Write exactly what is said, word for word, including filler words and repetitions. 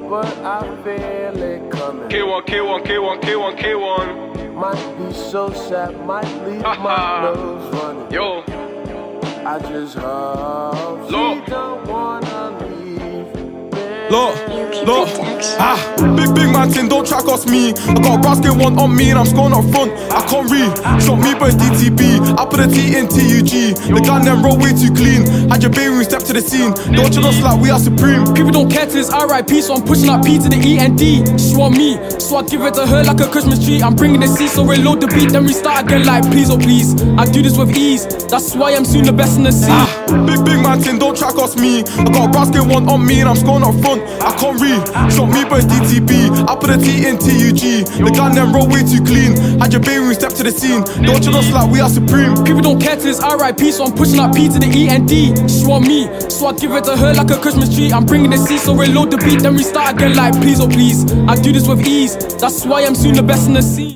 but I feel it coming. K one, K one, K one, K one, K one. Might be so sad, might leave my nose running. Yo. I just hope Look. she don't wanna leave. Look, look, ah, big, big man thing, don't track us me. I got a basket one on me and I'm scoring up front. I can't read, shot me but it's D T B. I put a T in T U G. The gun them roll way too clean. Had your baby step to the scene. Don't you us like we are supreme. People don't care till it's R I P, so I'm pushing up P to the E and D. She want me, so I give it to her like a Christmas tree. I'm bringing the C, so reload the beat, then we start again like please, oh please. I do this with ease, that's why I'm soon the best in the scene. Ah, big, big man thing, don't track us me. I got a basket one on me and I'm scoring up front. I can't read, shot me but it's D T B. I put a T in T U G. The gun them roll way too clean. Had your baby step to the scene. Don't you us like we are supreme. People don't care till it's R I P, so I'm pushing up P to the E and D. She want me, so I give it to her like a Christmas tree. I'm bringing the C, so reload the beat, then we start again like please, oh please. I do this with ease, that's why I'm soon the best in the scene.